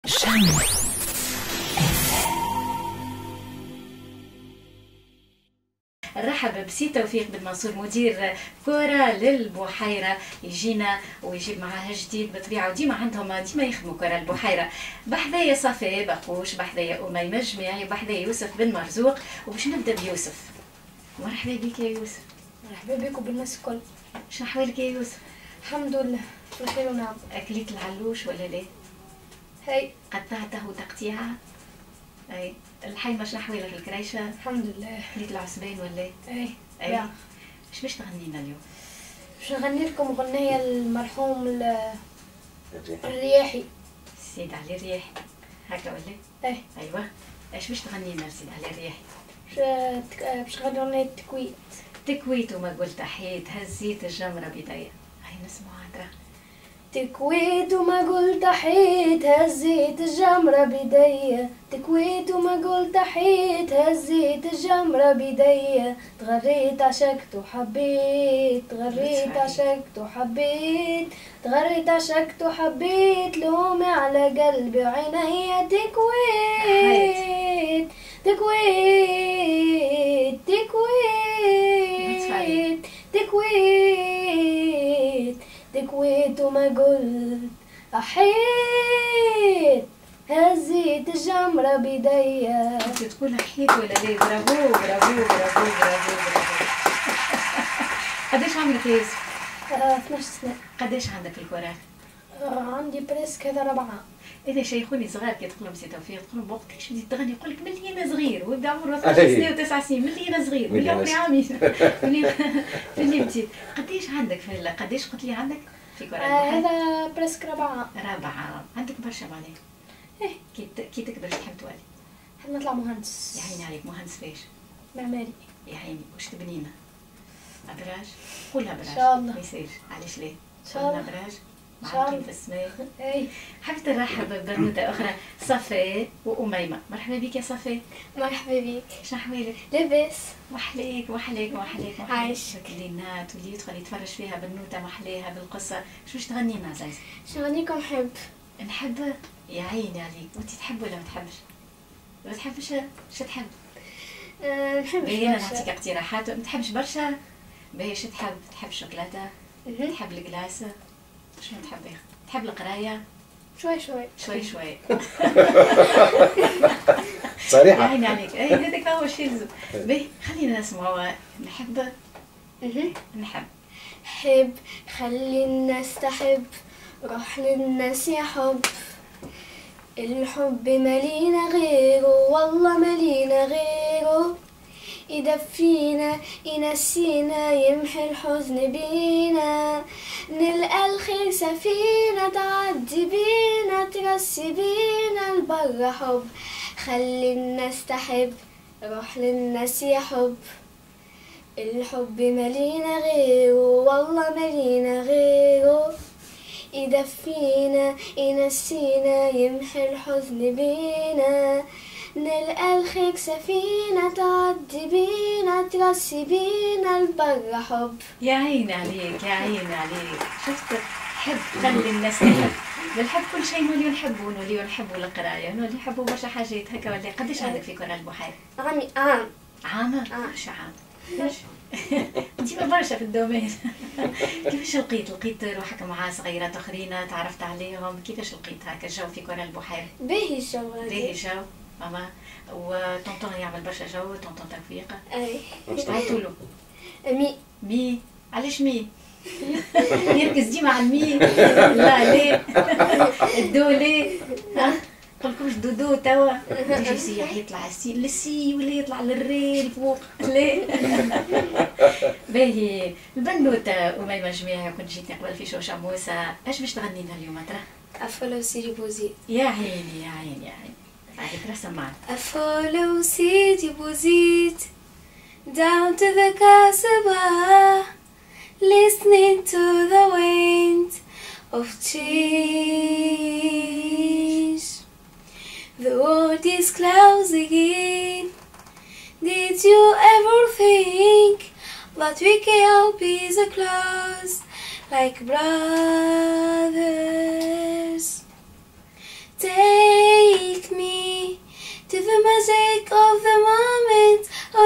شمس. نرحب بسي توفيق بن منصور مدير كرة للبحيرة، يجينا ويجيب معاه جديد بطبيعة، وديما عندهم ديما يخدموا كرة البحيرة. بحذايا صفاء بقوش، بحذايا أميمة جماعي، بحذايا يوسف بن مرزوق. وباش نبدا بيوسف. مرحبا بك يا يوسف. مرحبا بك وبالناس الكل. شنو احوالك يا يوسف؟ الحمد لله بخير ونعم. اكليت العلوش ولا لا؟ هاي قطعته تقطيعه؟ اي الحيمه شنو احوالك الكريشه؟ الحمد لله. كليت العسبين ولا؟ اي اي اش باش تغنينا اليوم؟ باش نغني لكم غنية المرحوم الرياحي سيد علي الرياحي هكا ولا؟ اي ايوه. اش باش تغنينا سيد علي الرياحي؟ باش نغني غنية التكويت. تكويت وما قلت حيت هزيت الجمره بدايه. هاي نسمعها ترى. تكويت وما قلت حيت هزيت الجمرة بيديا، تكويت وما قلت حيت هزيت الجمرة بيديا، تغريت عشقت وحبيت، تغريت عشقت وحبيت، تغريت عشقت وحبيت، لومي على قلبي وعينيا. تكويت تكويت تكويت تكويت تكويت وما قلت أحيت هزيت الجمرة بيديا. انت تقول حيت ولا ليه؟ برافو برافو برافو برافو برافو. قداش عمرك يا يوسف؟ 12 سنة. قداش عندك الكرة؟ عندي بريسك هذا 4. إذا شيخوني صغار كي تقول لهم سي توفيق، تقول لهم وقتاش بديت تغني؟ يقول لك ملي أنا صغير، ويبدا عمره 12 سنة و9 سنين، ملي أنا صغير، ملي عمري عامين، ملي بديت. قداش عندك في قداش قلت لي عندك في كرة البحر؟ هذا بريسك 4. 4. عندك برشا معناها. إيه. كي تكبر تحب تولي؟ نحب نطلع مهندس. يا عيني عليك. مهندس فاش؟ معماري. يا عيني. واش تبنينا؟ أبراج؟ قولها أبراج. إن شاء الله. ما يصيرش. علاش ليه؟ إن شاء الله. أبراج؟ إن شاء الله. في السماء. اي حبيت نرحب ببنوتة أخرى صفاء وأميمة. مرحبا بك يا صفاء. مرحبا بك. شنو أحوالك؟ لاباس. وحليك وحليك وحليك. عايش. كلينات واللي يدخل يتفرج فيها بنوتة محليها بالقصة. شو باش تغني لنا عزيز؟ شغنيكم حب. نحب. يا عيني عليك. وانت تحب ولا ما تحبش؟ ما تحبش؟ شو تحب؟ نحب باهي أنا نعطيك اقتراحات. ما تحبش برشا؟ باهي شو تحب؟ تحب الشوكولاتة؟ تحب الكلاس؟ شنو تحب يا أخي؟ تحب القراية؟ شوي شوي شوي شوي. صريحة. عيني عليك. اي هذاك هو الشيء اللزم. باهي خلينا نسمعوا. نحب. نحب. حب خلي الناس تحب، روح للناس يا حب، الحب مالينا غيره، والله مالينا غيره، يدفينا ينسينا يمحي الحزن بينا، نلقى الخير سفينة تعدي بينا، ترسي بينا البر حب، خلي الناس تحب، روح للناس يا حب، الحب مالينا غيره، والله مالينا غيره، يدفينا ينسينا يمحي الحزن بينا، نلقى الخير سفينة تعدي بينا، ترسي بينا البر حب. يا عيني عليك يا عيني عليك. شفت؟ حب خلي الناس تحب. بنحب كل شيء. نوليو نحبوا نوليو نحبوا القرايه، نوليو نحبوا برشا حاجات هكا ولا؟ قداش عندك في كرة البحيرة؟ عام. عام؟ برشا عام. انت برشا في الدومين. كيفاش لقيت روحك مع صغيرات اخرين تعرفت عليهم؟ كيفاش لقيت هكا الجو في كرة البحيرة؟ باهي الجو. باهي الجو. ماما وطونطون يعمل برشا جو. طونطون توفيق. اي. واش تعيطوا له؟ مي. علاش مي؟ يركز ديما على المي. لا ليه؟ الدو ليه؟ ها؟ قلكمش دودو توا؟ يجي يسيح يطلع للسي ولا يطلع للري الفوق. ليه؟ باهي البنوتة أميمة جميعها. كنت جيتني قبل في شوشة موسى. اش باش تغني لنا اليوم ترى؟ أفولو سيدي بوزيد. يا عيني يا عيني يا عيني. هاي ترى سمعنا. أفولو سيدي بوزيد down to the Kasbah, listening to the wind of change. The world is closing. Did you ever think that we can be so close like brothers? Take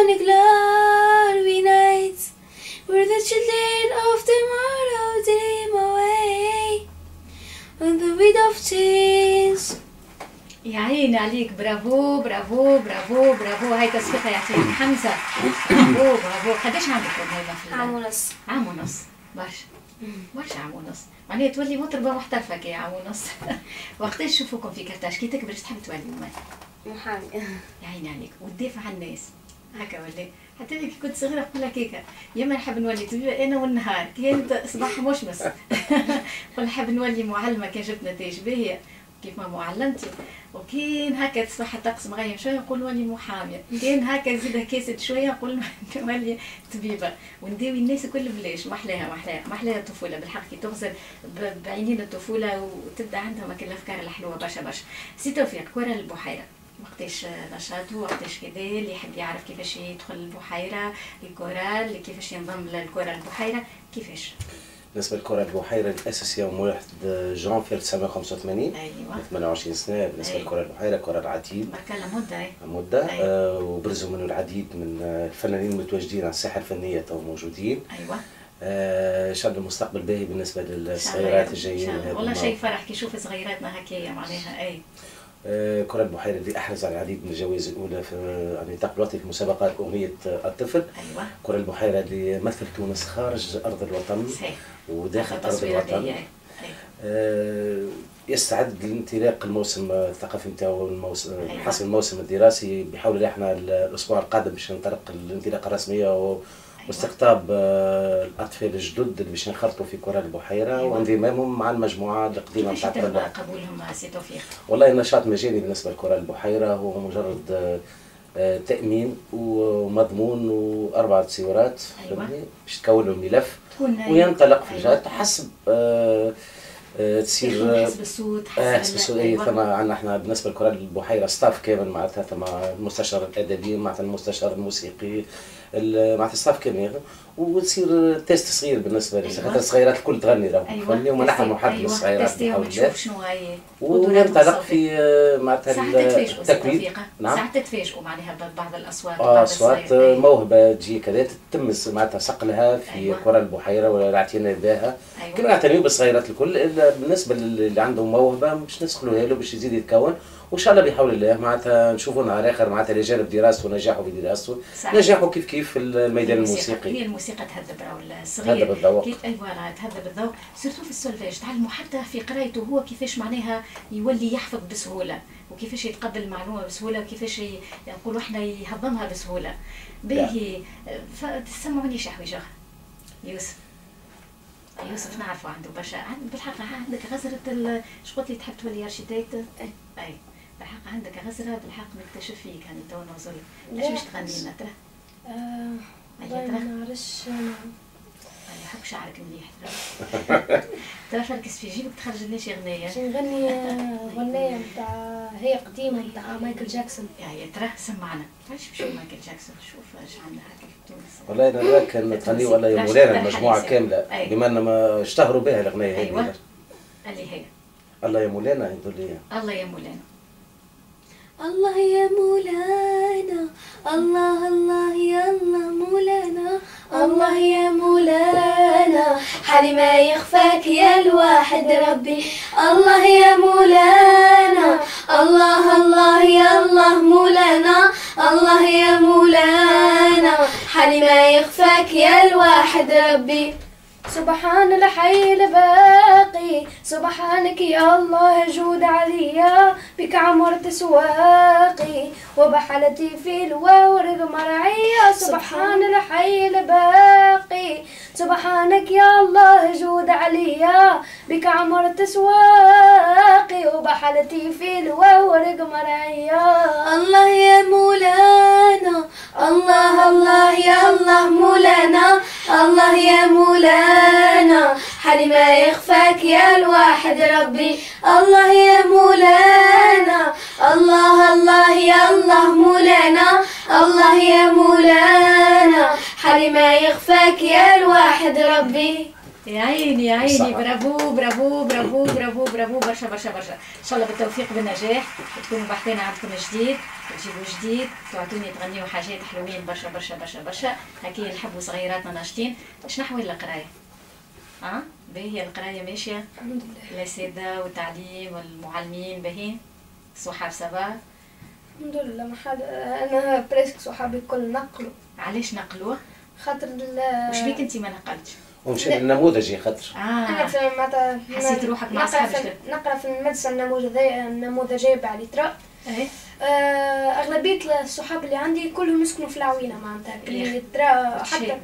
on a glory night, where the children of tomorrow dream away on the wind of change. يا عيني عليك، برافو برافو برافو برافو. هاي تصفيقة يعطيك حمزة. برافو برافو. قداش عندكم هاي في عام ونص. عام ونص، برشا برشا عام ونص، معناها تولي مطربة محترفة كي عام ونص. وقتاش نشوفوكم في كرتاج كي تكبر تحب تولي محامي؟ يا عيني عليك، وتدافع عن الناس هكا ولا؟ حتى انا كي كنت صغيره نقول لك هيك، يا ما نحب نولي طبيبه انا والنهار كانت صباح مشمس. ولا نحب نولي معلمه كان جبت نتائج باهيه كيف ما معلمتي، وكان هكا تصبح الطقس مغيم شويه نقول نولي محاميه، كان هكا زيد كاسد شويه نقول نولي طبيبه، ونداوي الناس الكل بلاش. محلاها محلاها محلاها الطفوله بالحق كي تغزل بعينين الطفوله وتبدا عندهم هكا الافكار الحلوه برشا برشا. سي توفيق، كورال البحيره وقتاش نشاطه، وقتاش كذا اللي يحب يعرف كيفاش يدخل البحيره الكورال، كيفاش ينضم للكورال البحيره كيفاش؟ بالنسبه للكره البحيره الاساسيه يوم 1 جانفي 1985. ايوه 28 سنه. بالنسبه للكره البحيره كره العتيد برك لها مده مده. أيوة. وبرزوا منه العديد من الفنانين المتواجدين على الساحه الفنيه تو موجودين. ايوه ان شاء الله المستقبل باهي بالنسبه للصغيرات الجايين. والله شيء فرح كي نشوف صغيراتنا هكايا معناها. اي كرة البحيرة اللي أحرز على العديد من الجوائز الأولى في النطاق الوطني في مسابقات أغنية الطفل. أيوة. كرة البحيرة اللي مثل تونس خارج أرض الوطن. صحيح. وداخل أرض الوطن. يستعد لانطلاق الموسم الثقافي نتاعو، حسب الموسم الدراسي. بحول الله احنا الأسبوع القادم باش ننطلق الانطلاقة الرسمية واستقطاب الاطفال الجدد اللي باش ينخرطوا في كره البحيره. أيوة. وانضمامهم مع المجموعه القديمه نتاع كره البحيره. قبولهم سي توفيق؟ والله النشاط مجاني بالنسبه لكره البحيره، هو مجرد تامين ومضمون واربعه سيارات. أيوة. باش تكون لهم ملف وينطلق في الجهات حسب تصير حسب الصوت. حسب الصوت. اي ثم عندنا احنا بالنسبه لكره البحيره ستاف كامل، معناتها ثم المستشار الادبي، معناتها المستشار الموسيقي، معناتها ستاف كامل. وتصير تيست صغير بالنسبه لي. خاطر الصغيرات الكل تغني راهو. فهمني وما نحن محدد للصغيرات بحول الله. شنو هي وننطلق في معناتها التكوين. نعم ساعات تتفاجئوا معناها بعض الاصوات. اصوات موهبه تجي كذا تتمس معناتها صقلها في كره البحيره ولا الاعتناء بها. كما نعتنيو بالصغيرات الكل، الا بالنسبه اللي عندهم موهبه باش نسخلوها له باش يزيد يتكون. وان شاء الله بحول الله معناتها نشوفوا نهار اخر معناتها لجانب دراسته ونجاحه في دراسته، نجاحه كيف كيف في الميدان الموسيقي. هي الموسيقى تهذب راهو الصغير. تهذب الذوق. اي فوالا تهذب الذوق، سيرتو في السولفاج. تعلموا حتى في قرايته هو كيفاش معناها يولي يحفظ بسهوله، وكيفاش يتقبل المعلومه بسهوله، وكيفاش نقولوا احنا يهضمها بسهوله. باهي تسمعوني شي حوايج اخرى. يوسف نعرفوا عنده برشا. بالحق عندك غزرة شقلت لي تحب تولي ارشيتيت؟ اي بالحق عندك غزرة بالحق نكتشف فيك هاني تو نوصل. ليش مش تغني لنا ترى؟ والله ما نعرفش. يحب شعرك مليح ترى فركس في جيبك تخرج لنا شي غنية. باش نغني غنية نتاع هي قديمة نتاع مايكل جاكسون. يا ترى سمعنا. علاش مشو مايكل جاكسون؟ شوف اش عندنا هكا في تونس. والله انا كان تغنيو والله يا مولانا المجموعة كاملة بما ان ما اشتهروا بها الغنية هذه. ايوه اللي هي الله يا مولانا يقول لي الله يا مولانا. الله يا مولانا، الله الله يا الله مولانا، الله يا مولانا، حالي ما يخفاك يا الواحد ربي. الله يا مولانا، الله الله يا الله مولانا، الله يا مولانا، حالي ما يخفاك يا الواحد ربي. سبحان الحي الباقي، سبحانك يا الله جود عليا، بك عمرت سواقي وبحلتي في الواو رغم مرعية. سبحان الحي الباقي، سبحانك يا الله جود عليا، بك عمرت سواقي وبحلتي في الواو رغم مرعية. الله يا مولانا، الله الله يا الله مولانا، الله يا مولانا، حالي ما يخفاك يا الواحد ربي. الله يا مولانا، الله الله يا الله مولانا، الله يا مولانا، حالي ما يخفاك يا الواحد ربي. يا عيني يا عيني، برافو برافو برافو برافو برافو برشا برشا برشا. ان شاء الله بالتوفيق بالنجاح، وتكونوا بحثنا عندكم جديد وتجيبوا جديد، توعدوني تغنيوا حاجات حلوين برشا برشا برشا برشا. هكي نحبوا صغيراتنا ناشطين. شنو احوال القرايه؟ باهي القرايه ماشيه؟ الحمد لله. الاساتذه والتعليم والمعلمين باهيين؟ صحاب سافا؟ الحمد لله. ما حد انا بريسك صحابي الكل نقلوا. علاش نقلوه؟ خاطر وش بيك انت ما نقلتش؟ ومشي النموذجي خاطر انا في معناتها حسيت روحك مع اصحابك؟ نقرا في المدرسه النموذجيه بعليترا. ايه اغلبيه الصحاب اللي عندي كلهم يسكنوا في العوينه معناتها اللي ترى حتى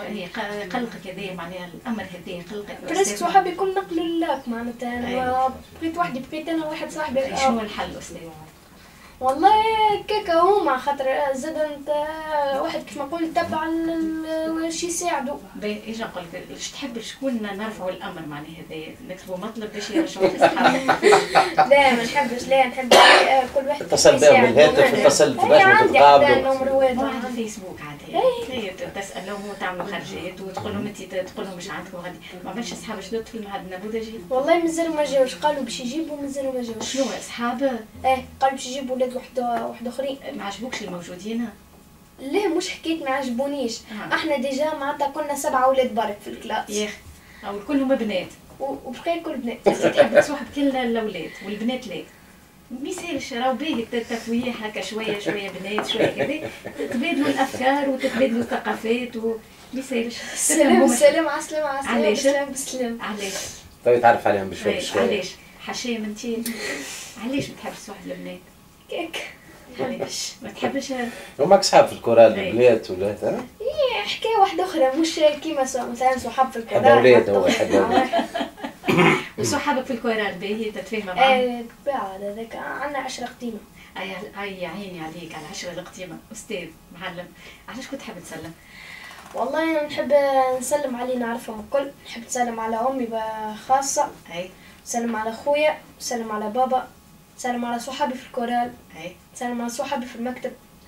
قلقك هذايا معناها الامر هذايا قلقك. بريسك صحابي الكل نقلوا لك معناتها. بقيت وحدي، بقيت انا واحد صاحبي. شنو الحل استاذ؟ والله كيكا هما خاطر زاد انت واحد كيف ما نقول تبع واش يساعدوا. ايش نقول لك؟ ايش تحب شكون نرفعوا الامر معناها هذايا نكتبوا مطلب باش يرجعوا اصحابنا؟ لا ما نحبش، لا نحب كل واحد اتصل بهم بالهاتف، اتصل باش تتقابلوا. واحد الفيسبوك عادي تسالهم وتعملوا خرجات وتقول لهم انت تقول لهم مش عندكم غادي. ما عملتش اصحاب جدد في المعهد النموذجي؟ والله مازالوا ما جاوش، قالوا باش يجيبوا مازالوا ما جاوش. شنو اصحاب؟ قالوا باش يجيبوا ولاد واحد اخرين. ما عجبوكش الموجودين؟ لا مش حكيت ما عجبونيش. احنا ديجا معناتها كنا 7 ولاد برك في الكلاس. يا اخي او كلهم بنات وبقى كل بنات. تحب تصاحب كل الاولاد والبنات لا؟ ما يسالش راهو باهي التفويح هكا شويه شويه بنات شويه كذا، تتبادلوا الافكار وتتبادلوا الثقافات وما يسالش. سلام سلام على السلامه على السلامه. علاش؟ بسلام بسلام. علاش؟ طيب تعرف عليهم بشوي بشوي. علاش؟ حشام انت علاش ما تحبش تصاحب البنات؟ كيك علاش ما تحبش؟ وماك صحاب في الكورال البنات ولا حكايه واحده اخرى مش كيما مثلا صحاب في الكورال. حب اولاد هو حب اولاد. وصحابك في الكورال باهي تتفاهم معاهم؟ بالطبيعه هذاك عندنا 10 قديمه. اي عيني عليك على 10 القديمه. استاذ معلم علاش كنت تحب تسلم؟ والله انا نحب نسلم على اللي نعرفهم الكل. نحب نسلم على امي خاصه، نسلم على خويا، نسلم على بابا، نسلم على صحابي في الكورال، نسلم على صحابي في المكتب،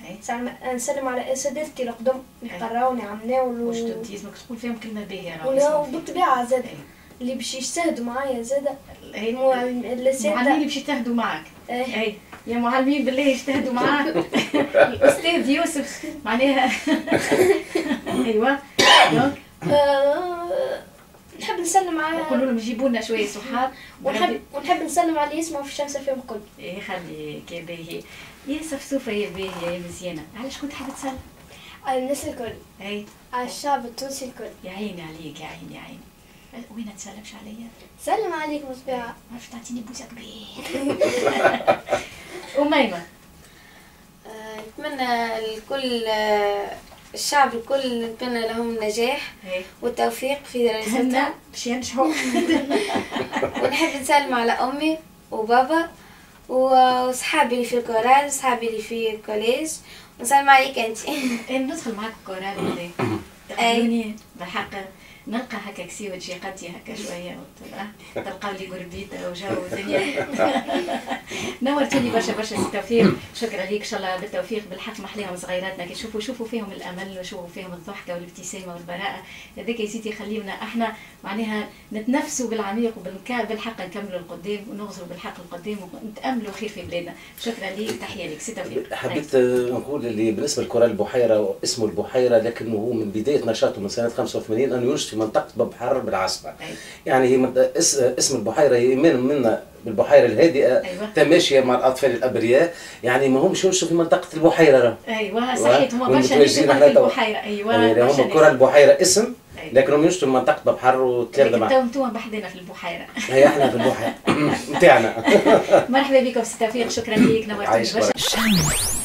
نسلم على اساتذتي القدم اللي قراوني عمناول. واش تلزمك تقول فيهم كلمه باهيه؟ وبالطبيعه زاد اللي باش يجتهدوا معايا زاد الاساتذه اللي باش يجتهدوا معاك. يا معلمين بالله يجتهدوا معاك. الاستاذ يوسف معناها. ايوه نحب نسلم على نقولوا لهم يجيبوا لنا شويه صحاب. ونحب نسلم على اللي يسمعوا في الشمس فيهم الكل. خليك باهي يا سفسوفه يا باهيه يا مزيانه. علاش كنت حابه تسلم؟ على الناس الكل. على الشعب التونسي الكل. يا عيني عليك يا عيني يا عيني. وين تسلمش عليا؟ سلم عليك مصباح. ما عرفت تعطيني بوسه كبير. وميمة نتمنى الكل الشعب الكل نتمنى لهم النجاح والتوفيق في دراستهم باش ينجحوا. ونحب نسلم على امي وبابا وصحابي اللي في الكورال وصحابي اللي في الكوليج ونسلم عليك انت. ندخل معاك الكورال هذي تخلوني بالحق نلقى هكا كسي وتجي قدي هكا شويه تلقاو لي قربيته وجو ودنيا. نورتوني برشا برشا سي توفيق. شكرا ليك. ان شاء الله بالتوفيق. بالحق محليهم صغيراتنا كي شوفوا فيهم الامل وشوفوا فيهم الضحكه والابتسامه والبراءه. هذاك يا سيدي يخلينا احنا معناها نتنفسوا بالعميق بالحق نكملوا القدام ونغزروا بالحق القدام ونتاملوا خير في بلادنا. شكرا ليك. تحيه لك سي توفيق. حبيت نقول اللي بالنسبه لكورال البحيره اسمه البحيره لكنه هو من بدايه نشاطه من سنه 85 انه ينشط في منطقه باب حر بالعاصمه. يعني هي اسم البحيره يمين منا بالبحيره الهادئه تماشيه مع الاطفال الابرياء. يعني ما همش ينشطوا في منطقه البحيره. ايوه صحيح هما برشا ينشطوا في البحيره. ايوه هم كورال البحيره اسم لكنهم ينشطوا في منطقه باب حر وتلامذه معهم. انتم بحدنا في البحيره. هي احنا في البحيره نتاعنا. مرحبا بكم سي توفيق. شكرا ليك نورتوني برشا.